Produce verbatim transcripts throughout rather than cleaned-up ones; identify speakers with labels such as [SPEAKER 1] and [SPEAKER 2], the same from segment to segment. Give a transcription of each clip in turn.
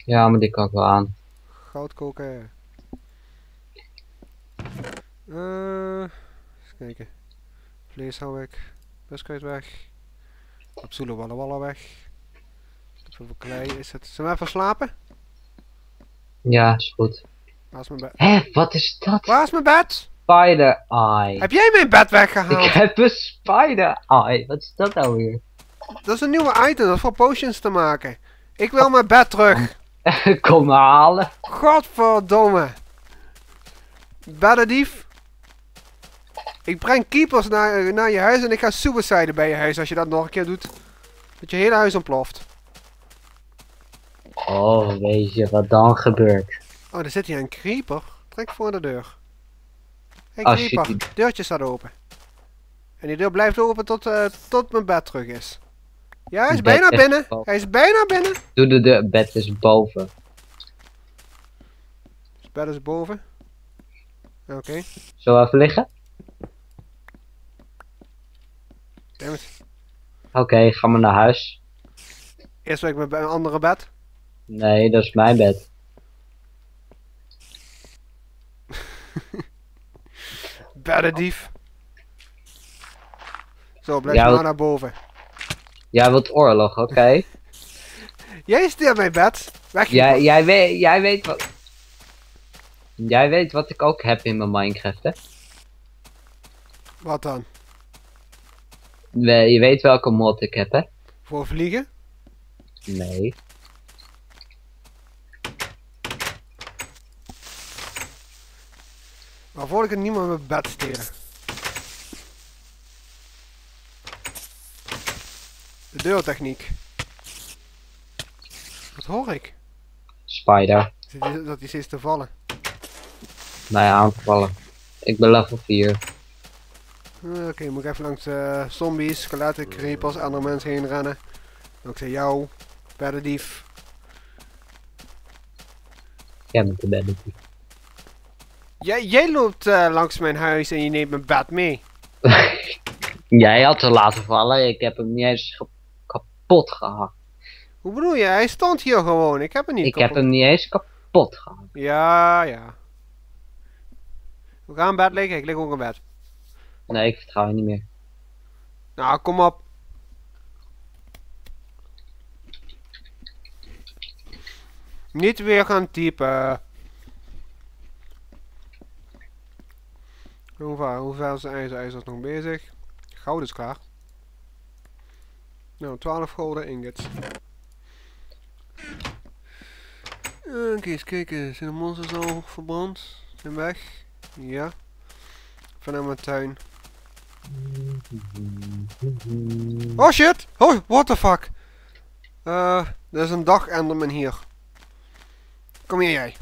[SPEAKER 1] Ja, maar die kan ik wel aan.
[SPEAKER 2] Goud koken. Uh, eens kijken. Vlees hou ik. Buskruid weg. Capsule wallen wallen weg. Hoeveel klei is het? Zullen we even slapen?
[SPEAKER 1] Ja, is goed.
[SPEAKER 2] Waar is mijn bed?
[SPEAKER 1] Hé, wat is dat?
[SPEAKER 2] Waar is mijn bed?
[SPEAKER 1] Spider Eye.
[SPEAKER 2] Heb jij mijn bed
[SPEAKER 1] Ik
[SPEAKER 2] weggehaald?
[SPEAKER 1] heb een Spider Eye. Wat is dat nou weer?
[SPEAKER 2] Dat is een nieuwe item, dat is voor potions te maken. Ik wil mijn bed terug.
[SPEAKER 1] Kom maar halen.
[SPEAKER 2] Godverdomme. Beddendief. Ik breng keepers naar, naar je huis en ik ga suiciden bij je huis als je dat nog een keer doet. Dat je hele huis ontploft.
[SPEAKER 1] Oh, weet je wat dan gebeurt?
[SPEAKER 2] Oh, er zit hier een creeper. Trek voor de deur. Hé hey,
[SPEAKER 1] Als je
[SPEAKER 2] creeper,
[SPEAKER 1] die-
[SPEAKER 2] deurtje staat open. En die deur blijft open tot, uh, tot mijn bed terug is. Ja, hij is
[SPEAKER 1] Bed
[SPEAKER 2] bijna
[SPEAKER 1] is
[SPEAKER 2] binnen.
[SPEAKER 1] boven.
[SPEAKER 2] Hij is bijna binnen.
[SPEAKER 1] Doe de, de bed is boven.
[SPEAKER 2] Het bed is boven. Oké. Okay.
[SPEAKER 1] Zullen we even liggen?
[SPEAKER 2] Dammit.
[SPEAKER 1] Oké, okay, ga maar naar huis.
[SPEAKER 2] Eerst wil ik mijn een andere bed.
[SPEAKER 1] Nee, dat is mijn bed.
[SPEAKER 2] Beddendief. Zo, blijf
[SPEAKER 1] Ja,
[SPEAKER 2] maar
[SPEAKER 1] wat-
[SPEAKER 2] naar boven.
[SPEAKER 1] Jij wilt oorlog, oké? Okay?
[SPEAKER 2] Jij steelt mijn bed. Weg.
[SPEAKER 1] jij, jij, weet, jij weet wat... Jij weet wat ik ook heb in mijn Minecraft, hè?
[SPEAKER 2] Wat dan?
[SPEAKER 1] We- Je weet welke mod ik heb, hè?
[SPEAKER 2] Voor vliegen?
[SPEAKER 1] Nee.
[SPEAKER 2] Waarvoor ik het niet meer mijn bed stelen. De deurtechniek. Wat hoor ik?
[SPEAKER 1] Spider.
[SPEAKER 2] Zit die- Dat hij zit te vallen.
[SPEAKER 1] Mij aanvallen. Ik ben level vier.
[SPEAKER 2] Uh, Oké, okay, moet ik even langs uh, zombies, skeletten, creepers, andere mensen heen rennen. Dan zeg jou, beddendief.
[SPEAKER 1] Jij bent de beddendief.
[SPEAKER 2] Jij, jij loopt uh, langs mijn huis en je neemt mijn bed mee.
[SPEAKER 1] Jij had ze laten vallen. Ik heb hem niet eens ge- kapot gehakt.
[SPEAKER 2] Hoe bedoel je? Hij stond hier gewoon. Ik heb hem niet
[SPEAKER 1] Ik
[SPEAKER 2] kapot.
[SPEAKER 1] heb hem niet eens kapot gehakt.
[SPEAKER 2] Ja, ja. We gaan in bed liggen. Ik lig ook in bed.
[SPEAKER 1] Nee, ik vertrouw je niet meer.
[SPEAKER 2] Nou, kom op. Niet weer gaan typen. Hoe ver, hoe ver is de ijzer? IJzer is nog bezig. Goud is klaar. Nou, twaalf golden ingots. Oké, okay, eens kijken. Zijn de monsters al verbrand? Zijn weg? Ja. Vanuit mijn tuin. Oh shit! Oh, what the fuck? Uh, er is een dag enderman hier. Kom hier jij.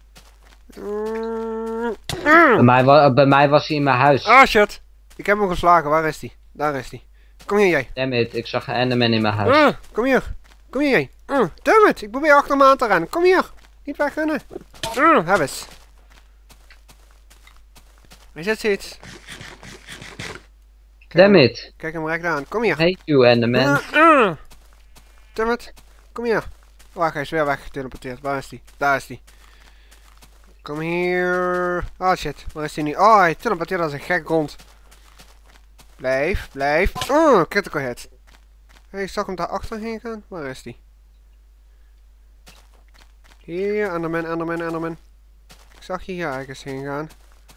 [SPEAKER 1] Bij mij, wa- bij mij was hij in mijn huis.
[SPEAKER 2] Oh shit! Ik heb hem geslagen, waar is hij? Daar is hij. Kom hier jij.
[SPEAKER 1] Damn it, ik zag een enderman in mijn huis.
[SPEAKER 2] Uh, kom hier. Kom hier jij. Uh, damn it, ik probeer achter me aan te rennen. Kom hier. Niet wegrennen. Uh, heb eens. Hij zit zoiets.
[SPEAKER 1] Damn it.
[SPEAKER 2] Kijk hem recht aan. Kom hier.
[SPEAKER 1] Hate you, enderman.
[SPEAKER 2] Uh, uh. Damn it. Kom hier. Wacht, hij is weer weggeteleporteerd. Waar is hij? Daar is hij. Kom hier. Oh shit, waar is hij nu? Oh, hij teleporteert als een gek rond. Blijf, blijf. Oh, critical hit. Hey, ik zag hem daar achterheen gaan. Waar is hij? Hier, Enderman, Enderman, Enderman. Ik zag je hier ergens heen gaan.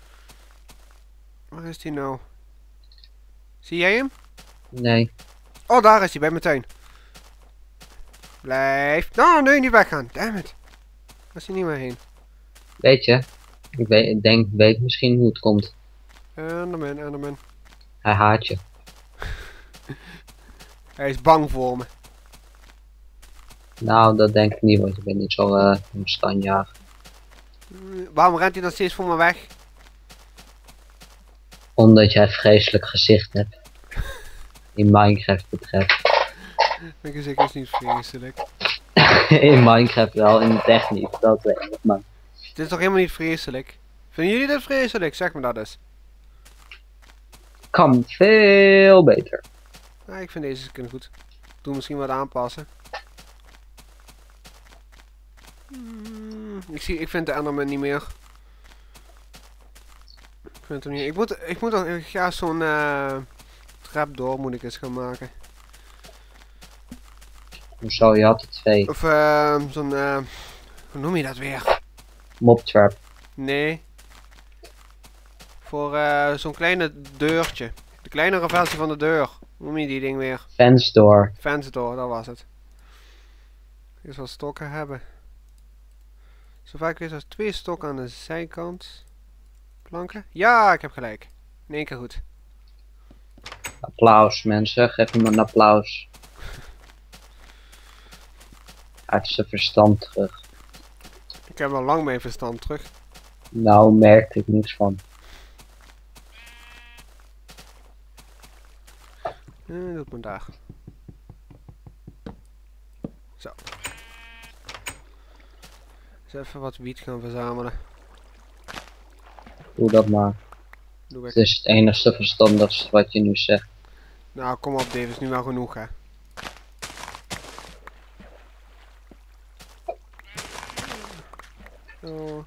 [SPEAKER 2] Waar is hij nou? Zie jij hem?
[SPEAKER 1] Nee.
[SPEAKER 2] Oh, daar is hij, bij mijn tuin. Blijf. Nou, nee, niet weggaan. Damn it. Waar is hij niet meer heen?
[SPEAKER 1] Weet je, ik, weet, ik denk, weet misschien hoe het komt.
[SPEAKER 2] Enderman, Enderman.
[SPEAKER 1] Hij haat je.
[SPEAKER 2] Hij is bang voor me.
[SPEAKER 1] Nou, dat denk ik niet, want je bent niet zo uh, een standjager.
[SPEAKER 2] Uh, waarom rent hij dan steeds voor me weg?
[SPEAKER 1] Omdat jij een vreselijk gezicht hebt. In Minecraft betreft.
[SPEAKER 2] Mijn gezicht is niet vreselijk.
[SPEAKER 1] In Minecraft wel, in het echt niet. Dat weet ik, maar...
[SPEAKER 2] Dit is toch helemaal niet vreselijk? Vinden jullie dit vreselijk? Zeg me dat eens.
[SPEAKER 1] Kan veel beter.
[SPEAKER 2] Nou, ik vind deze skin goed. Doe misschien wat aanpassen. Hmm, ik, zie, ik vind de Enderman niet meer. Ik vind hem niet. Ik moet, ik moet nog, ik ga zo'n uh, trapdoor moet ik eens gaan maken.
[SPEAKER 1] Hoezo, je had er twee.
[SPEAKER 2] Of uh, zo'n, uh, hoe noem je dat weer?
[SPEAKER 1] Mob trap.
[SPEAKER 2] Nee. Voor uh, zo'n kleine deurtje. De kleinere versie van de deur. Hoe noem je die ding weer?
[SPEAKER 1] Fence door.
[SPEAKER 2] Fence door, dat was het. Eerst wat stokken hebben. Zover ik weet was twee stokken aan de zijkant. Planken? Ja, ik heb gelijk. In één keer goed.
[SPEAKER 1] Applaus mensen, geef hem een applaus. Hij heeft zijn verstand terug.
[SPEAKER 2] Ik heb al lang mijn verstand terug.
[SPEAKER 1] Nou, merkte ik niks van.
[SPEAKER 2] Uh, doet me daar. Zo. Dus even wat wiet gaan verzamelen.
[SPEAKER 1] Doe dat maar.
[SPEAKER 2] Doe ik.
[SPEAKER 1] Het is het enigste verstandigste wat je nu zegt.
[SPEAKER 2] Nou, kom op Davis, nu wel genoeg hè. Zo.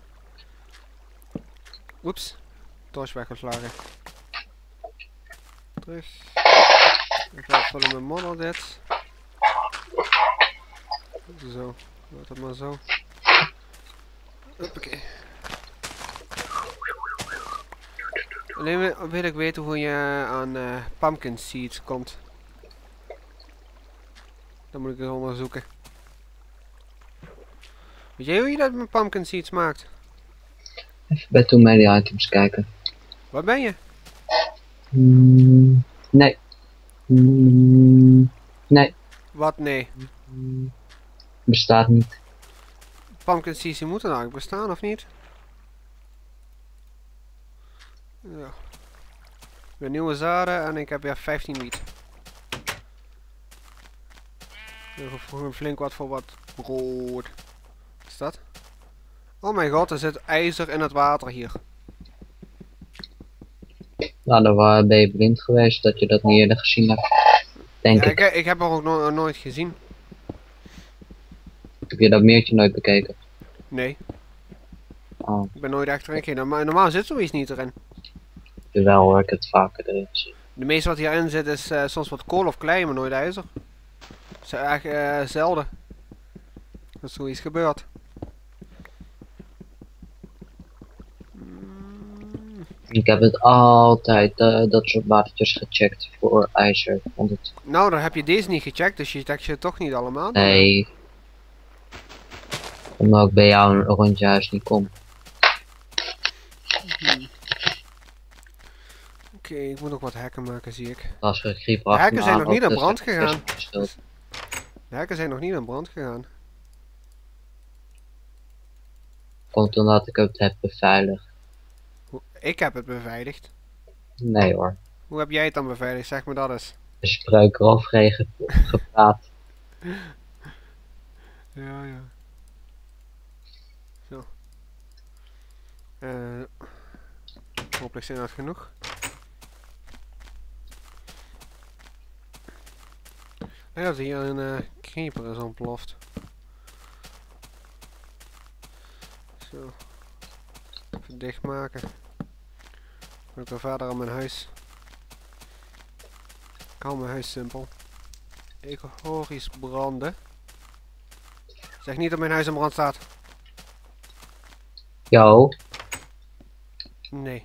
[SPEAKER 2] Oeps. Torch weggeslagen. Terug. Ik ga vullen met model dit. Zo. Laat het maar zo. Hoppakee. Alleen wil ik weten hoe je aan uh, pumpkin seeds komt. Dan moet ik het onderzoeken. Weet jij hoe je dat met pumpkin seeds maakt?
[SPEAKER 1] Even bij Too Many Items kijken.
[SPEAKER 2] Waar ben je?
[SPEAKER 1] Mm, nee. Mm, nee.
[SPEAKER 2] Wat? Nee.
[SPEAKER 1] Mm, bestaat niet.
[SPEAKER 2] Pumpkin seeds die moeten eigenlijk bestaan of niet? Ja. Ik heb nieuwe zaden en ik heb weer vijftien wiet. Nog flink wat voor wat brood. Wat is dat? Oh mijn god, er zit ijzer in het water hier.
[SPEAKER 1] Nou, dan wa- ben je blind geweest dat je dat niet eerder gezien hebt. Denk
[SPEAKER 2] Ja,
[SPEAKER 1] ik.
[SPEAKER 2] ik. Ik heb er ook no nooit gezien.
[SPEAKER 1] Heb je dat meertje nooit bekeken?
[SPEAKER 2] Nee,
[SPEAKER 1] Oh,
[SPEAKER 2] ik ben nooit echt erin gegaan. Normaal, normaal zit zoiets niet erin.
[SPEAKER 1] jawel hoor, ik heb het vaker erin gezien.
[SPEAKER 2] De meeste wat hierin zit is uh, soms wat kool of klei, maar nooit ijzer. Dat is echt uh, zelden. Dat zoiets gebeurt. Mm.
[SPEAKER 1] Ik heb het altijd, uh, dat soort watertjes gecheckt voor ijzer. Want het...
[SPEAKER 2] Nou, dan heb je deze niet gecheckt, dus je checkt je toch niet allemaal.
[SPEAKER 1] Nee. Omdat ik bij jou een rondje huis niet kom.
[SPEAKER 2] Hmm. Oké, okay, ik moet nog wat hekken maken, zie ik.
[SPEAKER 1] Als er een griep
[SPEAKER 2] De hekken zijn nog niet in
[SPEAKER 1] dus
[SPEAKER 2] brand gegaan. De hekken zijn nog niet in brand gegaan.
[SPEAKER 1] Komt omdat ik het heb beveiligd.
[SPEAKER 2] Ik heb het beveiligd.
[SPEAKER 1] Nee hoor.
[SPEAKER 2] Hoe heb jij het dan beveiligd? Zeg me dat eens.
[SPEAKER 1] De spreuk eroverheen gepraat.
[SPEAKER 2] Ja, ja. Zo. Uh, hopelijk zijn dat genoeg. Ik dat hier een uh, creeper is ontploft. Zo. Even dichtmaken. Moet ik weer verder aan mijn huis. Ik hou mijn huis simpel. Ik hoor iets branden. Zeg niet dat mijn huis in brand staat.
[SPEAKER 1] Yo.
[SPEAKER 2] Nee.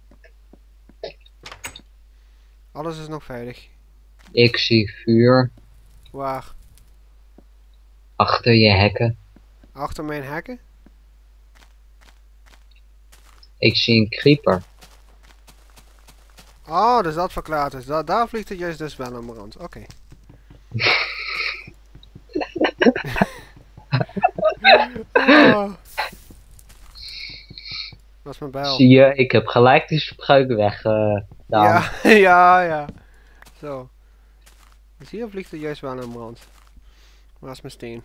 [SPEAKER 2] Alles is nog veilig.
[SPEAKER 1] Ik zie vuur.
[SPEAKER 2] Waar?
[SPEAKER 1] Achter je hekken.
[SPEAKER 2] Achter mijn hekken?
[SPEAKER 1] Ik zie een creeper.
[SPEAKER 2] Oh, dus dat verklaart dus. Da daar vliegt het juist dus wel aan brand. Oké. Okay. Oh. Dat is mijn bijl.
[SPEAKER 1] Zie je, ik heb gelijk die spreuk weg uh,
[SPEAKER 2] ja, ja, ja. Zo. Dus hier vliegt het juist wel aan brand. Waar is mijn steen?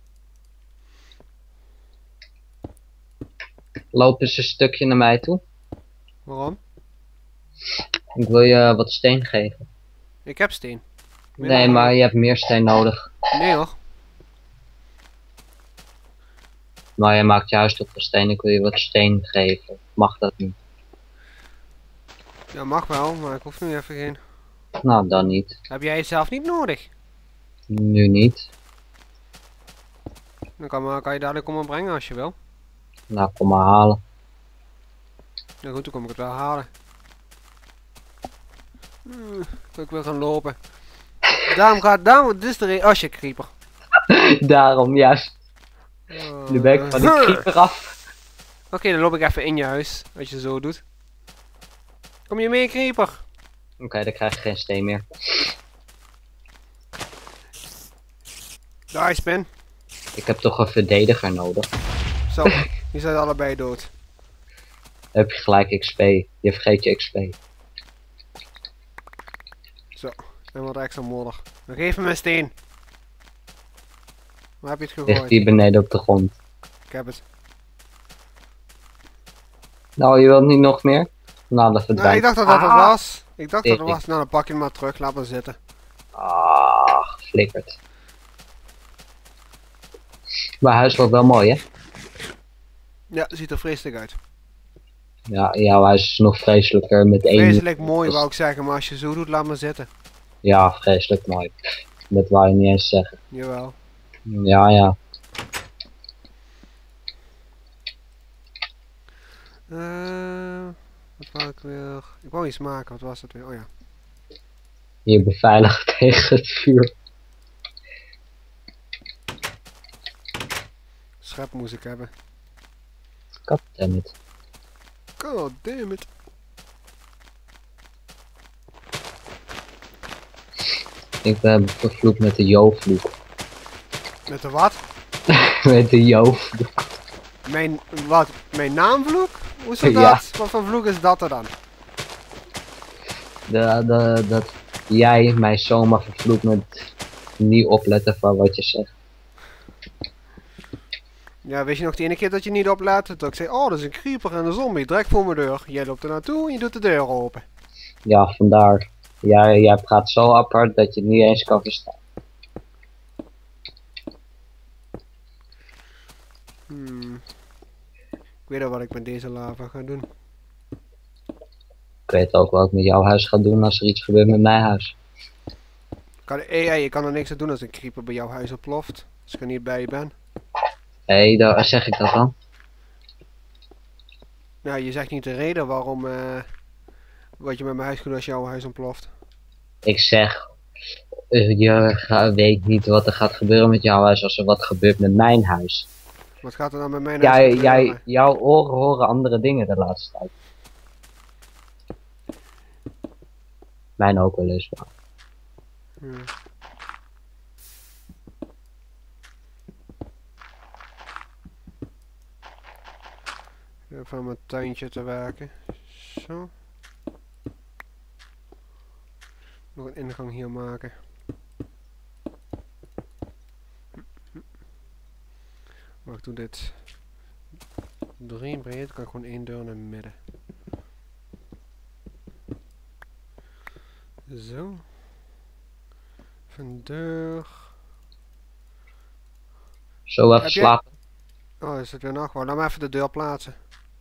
[SPEAKER 1] Loop eens een stukje naar mij toe.
[SPEAKER 2] Waarom?
[SPEAKER 1] Ik wil je wat steen geven.
[SPEAKER 2] Ik heb steen.
[SPEAKER 1] Meer nee, maar je hebt meer steen nodig.
[SPEAKER 2] Nee hoor.
[SPEAKER 1] Maar je maakt juist toch van steen, ik wil je wat steen geven. Mag dat niet?
[SPEAKER 2] Ja, mag wel, maar ik hoef nu even geen.
[SPEAKER 1] Nou, dan niet.
[SPEAKER 2] Heb jij het zelf niet nodig?
[SPEAKER 1] Nu niet.
[SPEAKER 2] Dan kan, maar, kan je dadelijk komen brengen als je wil.
[SPEAKER 1] Nou, kom maar halen.
[SPEAKER 2] Nou goed, dan kom ik het wel halen. Hmm, ik wil gaan lopen. Daarom gaat, daarom, dit is de re- als je creeper.
[SPEAKER 1] Daarom, juist.
[SPEAKER 2] Uh,
[SPEAKER 1] Nu ben ik van die creeper af.
[SPEAKER 2] Oké, okay, dan loop ik even in je huis, als je zo doet. Kom je mee, creeper?
[SPEAKER 1] Oké, okay, dan krijg je geen steen meer.
[SPEAKER 2] Daar is Ben.
[SPEAKER 1] Ik heb toch een verdediger nodig.
[SPEAKER 2] Zo, die zijn allebei dood.
[SPEAKER 1] Dan heb je gelijk X P. Je vergeet je X P.
[SPEAKER 2] Zo, en wat extra modder. Dan geef me mijn steen. Waar heb je het
[SPEAKER 1] Ligt
[SPEAKER 2] gegooid?
[SPEAKER 1] hier beneden op de grond.
[SPEAKER 2] Ik heb het.
[SPEAKER 1] Nou, je wilt niet nog meer? Nou, dat verdwijnt.
[SPEAKER 2] Nou, ik dacht dat dat
[SPEAKER 1] ah.
[SPEAKER 2] het was. Ik dacht dat het
[SPEAKER 1] Ik-
[SPEAKER 2] was. Nou, dan pak je hem maar terug. Laat maar zitten.
[SPEAKER 1] Ah, geflikkerd. Maar huis wordt wel mooi, hè?
[SPEAKER 2] Ja, ziet er vreselijk uit.
[SPEAKER 1] Ja, jouw huis is nog vreselijker met één...
[SPEAKER 2] Vreselijk mooi wou ik zeggen, maar als je zo doet, laat maar zitten.
[SPEAKER 1] Ja, vreselijk mooi. Dat wou je niet eens zeggen.
[SPEAKER 2] Jawel.
[SPEAKER 1] Ja, ja.
[SPEAKER 2] Eh, wat wou ik weer? Ik wou iets maken, wat was dat weer? Oh ja.
[SPEAKER 1] Je beveiligt tegen het vuur.
[SPEAKER 2] Schep moest ik hebben.
[SPEAKER 1] Goddammit.
[SPEAKER 2] God damn it.
[SPEAKER 1] Ik ben vervloekt met de Jo-vloek.
[SPEAKER 2] Met de wat?
[SPEAKER 1] Met de Jo-vloek.
[SPEAKER 2] Mijn, wat? Mijn naamvloek? Hoe is dat?
[SPEAKER 1] Ja.
[SPEAKER 2] Wat voor vloek is dat er dan?
[SPEAKER 1] De, de, dat jij mij zomaar vervloekt met niet opletten van wat je zegt.
[SPEAKER 2] Ja, weet je nog die ene keer dat je niet oplet? Dat ik zei, oh, dat is een creeper en een zombie, direct voor mijn deur. Jij loopt er naartoe en je doet de deur open.
[SPEAKER 1] Ja, vandaar. Jij, jij praat zo apart dat je het niet eens kan verstaan.
[SPEAKER 2] Hmm. Ik weet al wat ik met deze lava ga doen.
[SPEAKER 1] Ik weet ook wat ik met jouw huis ga doen als er iets gebeurt met mijn huis.
[SPEAKER 2] Kan, hey, hey, je kan er niks aan doen als een creeper bij jouw huis oploft. Als ik er niet bij ben.
[SPEAKER 1] Hé, hey, daar zeg ik dat dan?
[SPEAKER 2] Nou, je zegt niet de reden waarom eh, wat je met mijn huis doet als jouw huis ontploft.
[SPEAKER 1] Ik zeg, eh, je ga- weet niet wat er gaat gebeuren met jouw huis als er wat gebeurt met mijn huis.
[SPEAKER 2] Wat gaat er dan met mijn huis
[SPEAKER 1] Jij,
[SPEAKER 2] gebeuren?
[SPEAKER 1] jij, jouw oren horen andere dingen de laatste tijd. Mijn ook wel eens. Maar
[SPEAKER 2] Hmm. Even aan mijn tuintje te werken. Zo. Nog een ingang hier maken. Maar ik doe dit drie breed, dan kan ik gewoon één deur naar het midden. Zo. Even een deur.
[SPEAKER 1] zo even
[SPEAKER 2] Heb jij-
[SPEAKER 1] slapen.
[SPEAKER 2] Oh, is het weer nacht? Laat me even de deur plaatsen.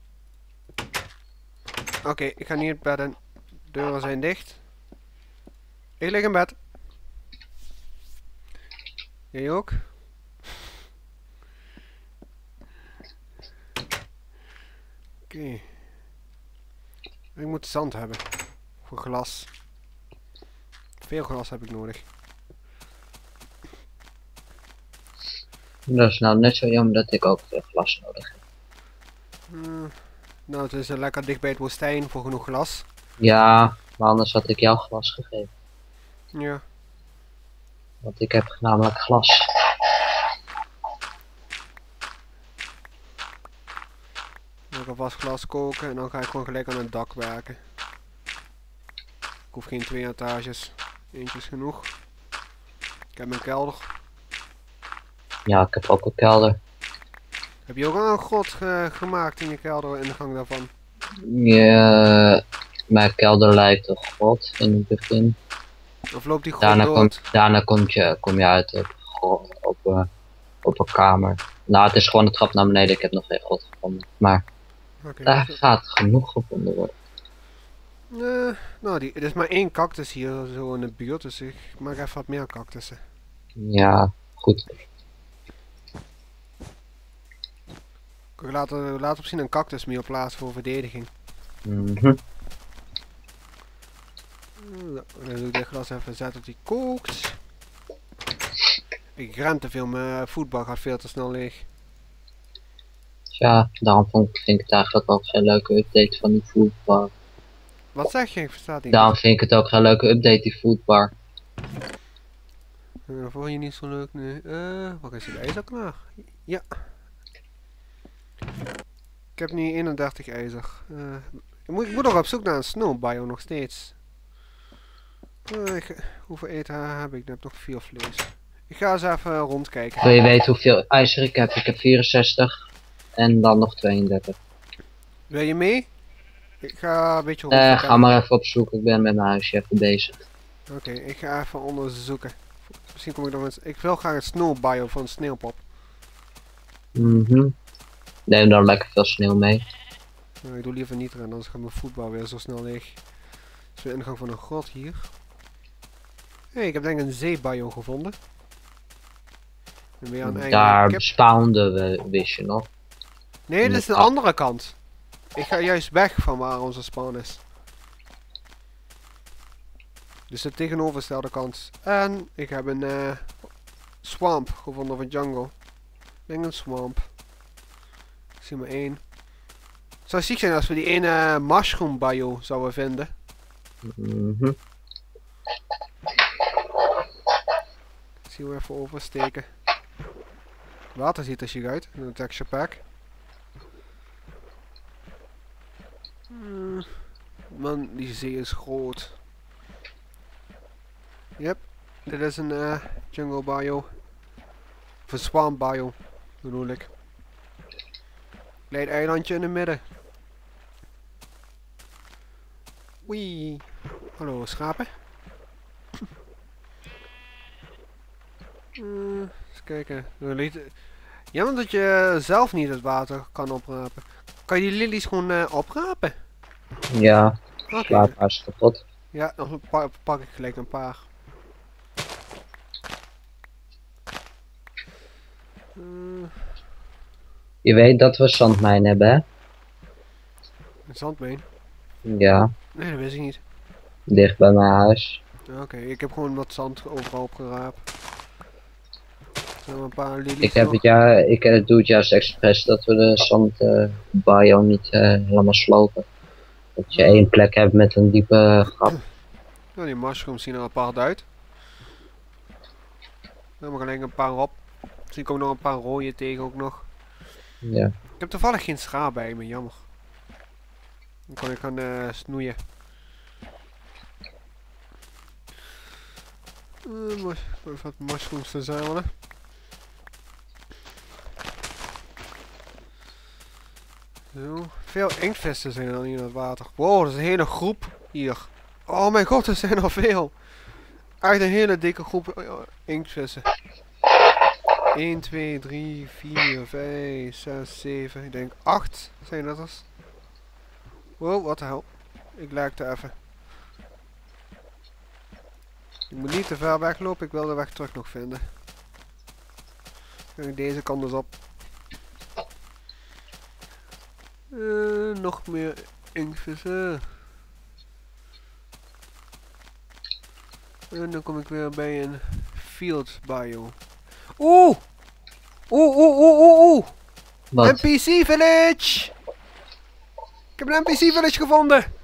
[SPEAKER 2] Oké, ik ga niet in bed en deuren zijn dicht. Ik lig in bed. Jij ook? Oké. Ik moet zand hebben. Voor glas. Veel glas heb ik nodig.
[SPEAKER 1] Dat is nou net zo jammer dat ik ook veel glas nodig heb.
[SPEAKER 2] Hmm. Nou, het is uh, lekker dicht bij het woestijn voor genoeg glas.
[SPEAKER 1] Ja, maar anders had ik jou glas gegeven.
[SPEAKER 2] Ja.
[SPEAKER 1] Want ik heb namelijk glas.
[SPEAKER 2] Dan ga ik alvast glas koken en dan ga ik gewoon gelijk aan het dak werken. Ik hoef geen twee etages. Eentje is genoeg. Ik heb mijn kelder.
[SPEAKER 1] Ja, ik heb ook een kelder.
[SPEAKER 2] Heb je ook al een grot ge gemaakt in je kelder in de gang daarvan?
[SPEAKER 1] Ja, mijn kelder lijkt op God in het begin.
[SPEAKER 2] Of loopt die grot
[SPEAKER 1] Daarna,
[SPEAKER 2] dood?
[SPEAKER 1] komt, daarna komt je, kom je uit op, God- op, eh, op een kamer. Nou, het is gewoon een trap naar beneden. Ik heb nog geen god gevonden. Maar
[SPEAKER 2] Oké.
[SPEAKER 1] daar gaat genoeg gevonden worden.
[SPEAKER 2] Eh, nou, die, er is maar één cactus hier zo in de buurt, dus ik maak even wat meer cactussen.
[SPEAKER 1] Ja, goed.
[SPEAKER 2] Ik laat, laat op zien een cactus meer plaatsen voor verdediging.
[SPEAKER 1] Mhm.
[SPEAKER 2] Nou, dan doe ik dit glas even zetten tot die kookt. Ik ren te veel, mijn voetbal gaat veel te snel leeg.
[SPEAKER 1] Ja, daarom vond ik, vind ik het eigenlijk ook geen leuke update van die foodbar.
[SPEAKER 2] Wat zeg je? Ik versta het niet.
[SPEAKER 1] Daarom vind ik het ook geen leuke update, die foodbar.
[SPEAKER 2] Uh, vond je niet zo leuk nu? Uh, wat is het ijzer klaar? Ja. Ik heb nu eenendertig ijzer. Uh, ik, moet, ik moet nog op zoek naar een snowbio nog steeds. Uh, ik, hoeveel eten heb ik? Ik heb nog vier vlees. Ik ga eens even rondkijken.
[SPEAKER 1] Wil je weten hoeveel ijzer ik heb? Ik heb vierenzestig en dan nog tweeëndertig.
[SPEAKER 2] Wil je mee? Ik ga een beetje
[SPEAKER 1] Eh,
[SPEAKER 2] rondkijken.
[SPEAKER 1] ga maar even opzoeken, ik ben met mijn huisje even bezig.
[SPEAKER 2] Oké, okay, ik ga even onderzoeken. Misschien kom ik nog eens. Ik wil graag een snowbio van een sneeuwpop.
[SPEAKER 1] Mhm. Neem dan lekker veel sneeuw mee.
[SPEAKER 2] Nou, ik doe liever niet erin, anders gaat mijn voetbal weer zo snel leeg. Het is de ingang van een grot hier. Hé, hey, ik heb denk ik een zeebio gevonden. En weer een
[SPEAKER 1] Daar spawnden we, wist je nog?
[SPEAKER 2] Nee, dit is de andere kant. Ik ga juist weg van waar onze spawn is. Dus de tegenovergestelde kant. En ik heb een uh, swamp gevonden of een jungle. Ik denk een swamp. Ik zie maar één. Het zou ziek zijn als we die ene mushroom bio zouden vinden.
[SPEAKER 1] Mhm.
[SPEAKER 2] Ik zie hem even oversteken. Water ziet er chic uit in een texture pack. Hmm. Man, die zee is groot. Yep, dit is een uh, jungle bio. Of een swamp bio, bedoel ik. Klein eilandje in het midden. Wee. Hallo schapen. uh, eens kijken. Jammer dat je zelf niet het water kan oprapen. Kan je die lilies gewoon uh, oprapen?
[SPEAKER 1] Ja,
[SPEAKER 2] okay.
[SPEAKER 1] Slaap haast kapot.
[SPEAKER 2] Ja, dan pa pak ik gelijk een paar. Uh,
[SPEAKER 1] Je weet dat we zandmijn hebben, hè?
[SPEAKER 2] een zandmijn?
[SPEAKER 1] Ja.
[SPEAKER 2] Nee, dat wist ik niet.
[SPEAKER 1] Dicht bij mijn huis.
[SPEAKER 2] Oké, okay, ik heb gewoon wat zand overal opgeraapt. Een paar lilies
[SPEAKER 1] ik heb
[SPEAKER 2] nog.
[SPEAKER 1] het ja, ik uh, doe het juist expres dat we de zand uh, bio niet uh, helemaal slopen. Dat je één plek hebt met een diepe gat.
[SPEAKER 2] Nou, die mushrooms zien er apart uit. Dan mag alleen een paar op. Misschien komen nog een paar rode tegen ook nog.
[SPEAKER 1] Ja.
[SPEAKER 2] Ik heb toevallig geen schaar bij me, jammer. Dan kan ik gaan uh, snoeien. Uh, even wat mushrooms te zamelen. Zo, veel inktvissen zijn er dan hier in het water. Wow, dat is een hele groep hier. Oh mijn god, er zijn er veel. Echt een hele dikke groep uh, inktvissen. één, twee, drie, vier, vijf, zes, zeven, ik denk acht zijn dat er. Wow, wat de hel. Ik lijkte even. Ik moet niet te ver weglopen, ik wil de weg terug nog vinden. Kijk, deze kant dus op. Uh, nog meer inktvissen. En dan kom ik weer bij een field bio. Oeh! Oeh, oeh, oeh, oeh, oeh!
[SPEAKER 1] Wat?
[SPEAKER 2] N P C village! Ik heb een N P C village gevonden!